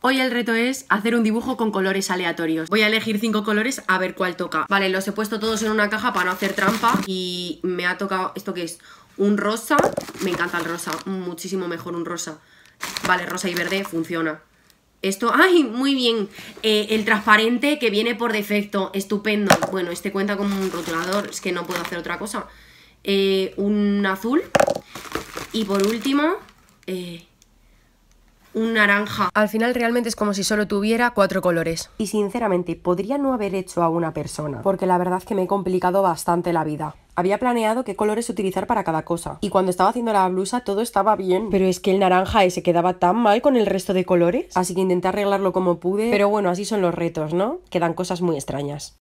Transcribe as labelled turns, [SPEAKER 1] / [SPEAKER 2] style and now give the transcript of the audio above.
[SPEAKER 1] Hoy el reto es hacer un dibujo con colores aleatorios. Voy a elegir 5 colores a ver cuál toca. Vale, los he puesto todos en una caja para no hacer trampa. Y me ha tocado, ¿esto qué es? Un rosa. Me encanta el rosa, muchísimo mejor un rosa. Vale, rosa y verde, funciona. Esto, ¡ay! Muy bien. El transparente que viene por defecto, estupendo. Bueno, este cuenta como un rotulador, es que no puedo hacer otra cosa. Un azul. Y por último, un naranja. Al final realmente es como si solo tuviera 4 colores. Y sinceramente, podría no haber hecho a una persona, porque la verdad es que me he complicado bastante la vida. Había planeado qué colores utilizar para cada cosa. Y cuando estaba haciendo la blusa todo estaba bien. Pero es que el naranja ese quedaba tan mal con el resto de colores. Así que intenté arreglarlo como pude. Pero bueno, así son los retos, ¿no? Quedan cosas muy extrañas.